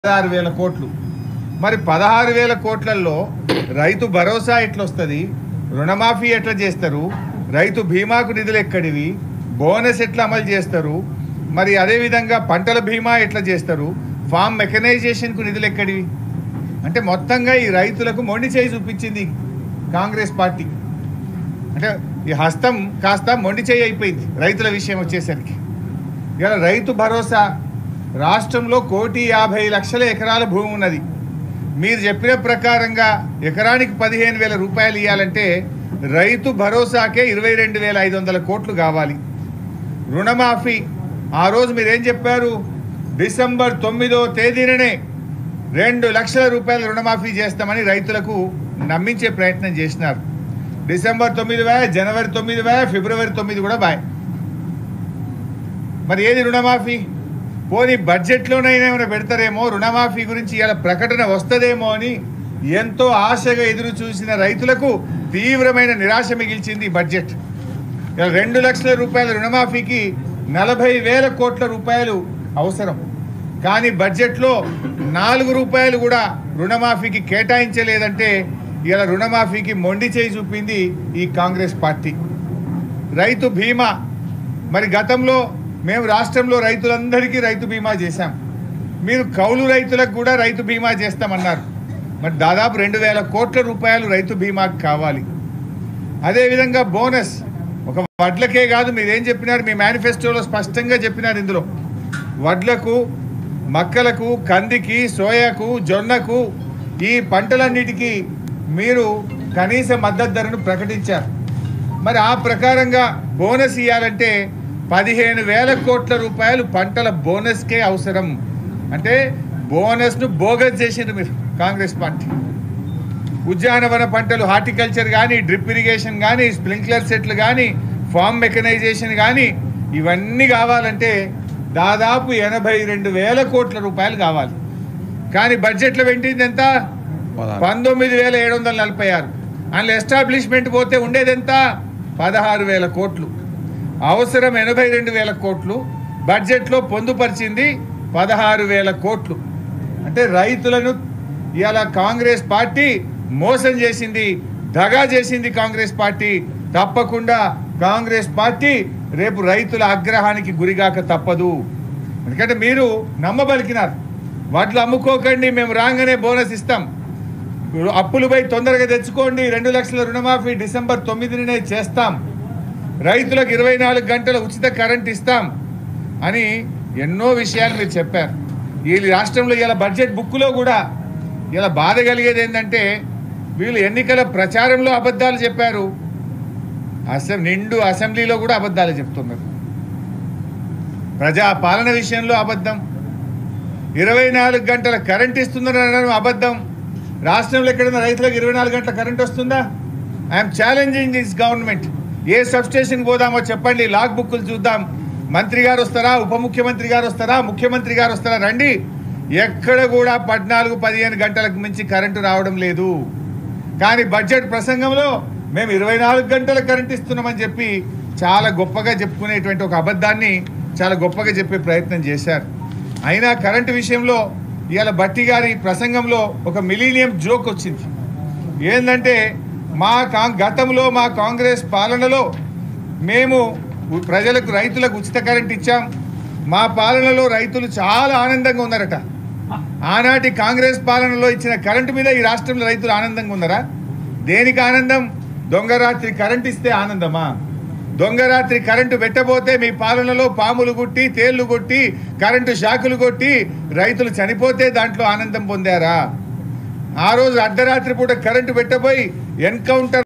16,000 కోట్లు మరి 16,000 కోట్లలో రైతు భరోసా ఎట్లా వస్తది, రుణమాఫీ ఎట్లా చేస్తారు, రైతు బీమాకు నిధులు ఎక్కడివి, బోనస్ ఎట్లా అమలు చేస్తారు, మరి అదే విధంగా పంటల బీమా ఎట్లా చేస్తారు, ఫార్మ్ మెకనైజేషన్ కు నిధులు ఎక్కడివి అంటే మొత్తంగా ఈ రైతులకు మొండి చేయి చూపించింది కాంగ్రెస్ పార్టీ. అంటే ఈ హస్తం కాస్త మొండి చేయి అయిపోయింది రైతుల విషయం వచ్చేసరికి. ఇలా రైతు భరోసా రాష్ట్రంలో 1,50,00,000 ఎకరాల భూమి ఉన్నది. మీరు చెప్పిన ప్రకారంగా ఎకరానికి 15,000 రూపాయలు ఇవ్వాలంటే రైతు భరోసాకే 22,500 కోట్లు కావాలి. రుణమాఫీ ఆ రోజు మీరేం చెప్పారు, డిసెంబర్ 9వ తేదీననే 2 లక్షల రూపాయల రుణమాఫీ చేస్తామని రైతులకు నమ్మించే ప్రయత్నం చేసినారు. డిసెంబర్ 9 బాయ్, జనవరి 9 బాయ్, ఫిబ్రవరి 9 కూడా బాయ్. మరి ఏది రుణమాఫీ? పోనీ బడ్జెట్లోనైనా ఏమైనా పెడతారేమో, రుణమాఫీ గురించి ఇలా ప్రకటన వస్తుందేమో అని ఎంతో ఆశగా ఎదురు చూసిన రైతులకు తీవ్రమైన నిరాశ మిగిల్చింది ఈ బడ్జెట్. ఇలా 2 లక్షల రూపాయల రుణమాఫీకి 40,000 కోట్ల రూపాయలు అవసరం. కానీ బడ్జెట్లో 4 రూపాయలు కూడా రుణమాఫీకి కేటాయించలేదంటే ఇలా రుణమాఫీకి మొండి చేయి చూపింది ఈ కాంగ్రెస్ పార్టీ. రైతు బీమా మరి గతంలో మేము రాష్ట్రంలో రైతులందరికీ రైతు బీమా చేశాం. మీరు కౌలు రైతులకు కూడా రైతు బీమా చేస్తామన్నారు. మరి దాదాపు 2,000 కోట్ల రూపాయలు రైతు బీమాకి కావాలి. అదేవిధంగా బోనస్ ఒక వడ్లకే కాదు, మీరేం చెప్పినారు మీ మేనిఫెస్టోలో స్పష్టంగా చెప్పినారు. ఇందులో వడ్లకు, మక్కలకు, కందికి, సోయాకు, జొన్నకు ఈ పంటలన్నిటికీ మీరు కనీస మద్దతు ధరను ప్రకటించారు. మరి ఆ ప్రకారంగా బోనస్ ఇవ్వాలంటే 15,000 కోట్ల రూపాయలు పంటల బోనస్కే అవసరం. అంటే బోనస్ను బోగస్ చేసిండ్రు మీరు కాంగ్రెస్ పార్టీ. ఉద్యానవన పంటలు, హార్టికల్చర్ కానీ, డ్రిప్ ఇరిగేషన్ కానీ, స్ప్రింక్లర్ సెట్లు కానీ, ఫార్మ్ మెకనైజేషన్ కానీ ఇవన్నీ కావాలంటే దాదాపు 82,000 కోట్ల రూపాయలు కావాలి. కానీ బడ్జెట్లో పెట్టింది ఎంత? 19,746. అందులో ఎస్టాబ్లిష్మెంట్ పోతే ఉండేది ఎంత? 16,000 కోట్లు. అవసరం 82,000 కోట్లు. బడ్జెట్లో పొందుపరిచింది 16,000 కోట్లు. అంటే రైతులను ఇలా కాంగ్రెస్ పార్టీ మోసం చేసింది, దగా చేసింది కాంగ్రెస్ పార్టీ. తప్పకుండా కాంగ్రెస్ పార్టీ రేపు రైతుల ఆగ్రహానికి గురిగాక తప్పదు. ఎందుకంటే మీరు నమ్మబలికినారు, వడ్లు అమ్ముకోకండి, మేము రాగానే బోనస్ ఇస్తాం, అప్పులు పోయి తొందరగా తెచ్చుకోండి, 2 లక్షల రుణమాఫీ డిసెంబర్ 9నే చేస్తాం, రైతులకు 24 గంటల ఉచిత కరెంట్ ఇస్తాం అని ఎన్నో విషయాలు మీరు చెప్పారు. ఈ రాష్ట్రంలో ఇలా బడ్జెట్ బుక్లో కూడా ఇలా బాధ కలిగేది ఏంటంటే వీళ్ళు ఎన్నికల ప్రచారంలో అబద్ధాలు చెప్పారు, నిండు అసెంబ్లీలో కూడా అబద్ధాలు చెప్తున్నారు. ప్రజా పాలన విషయంలో అబద్ధం, 24 గంటల కరెంట్ ఇస్తున్నారనడం అబద్ధం. రాష్ట్రంలో ఎక్కడైనా రైతులకు 24 గంటల కరెంట్ వస్తుందా? I'm challenging this government. ఏ సబ్స్టేషన్ పోదామో చెప్పండి, లాగ్ బుక్కులు చూద్దాం. మంత్రి గారు వస్తారా, ఉప ముఖ్యమంత్రి గారు వస్తారా, ముఖ్యమంత్రి గారు వస్తారా, రండి. ఎక్కడ కూడా 14-15 గంటలకు మించి కరెంటు రావడం లేదు. కానీ బడ్జెట్ ప్రసంగంలో మేము 24 గంటల కరెంట్ ఇస్తున్నామని చెప్పి చాలా గొప్పగా చెప్పుకునేటువంటి ఒక అబద్ధాన్ని చాలా గొప్పగా చెప్పే ప్రయత్నం చేశారు. అయినా కరెంటు విషయంలో ఇవాళ భట్టి గారి ప్రసంగంలో ఒక మిలీనియం జోక్ వచ్చింది. ఏంటంటే గతంలో మా కాంగ్రెస్ పాలనలో మేము ప్రజలకు, రైతులకు ఉచిత కరెంట్ ఇచ్చాం, మా పాలనలో రైతులు చాలా ఆనందంగా ఉన్నారట. ఆనాటి కాంగ్రెస్ పాలనలో ఇచ్చిన కరెంటు మీద ఈ రాష్ట్రంలో రైతులు ఆనందంగా ఉన్నారా? దేనికి ఆనందం? దొంగరాత్రి కరెంట్ ఇస్తే ఆనందమా? దొంగరాత్రి కరెంటు పెట్టబోతే మీ పాలనలో పాములు గుట్టి, తేళ్లు కొట్టి, కరెంటు షాకులు కొట్టి రైతులు చనిపోతే దాంట్లో ఆనందం పొందారా? ఆ రోజు అర్ధరాత్రి పూట కరెంటు పెట్టబోయి ఎన్కౌంటర్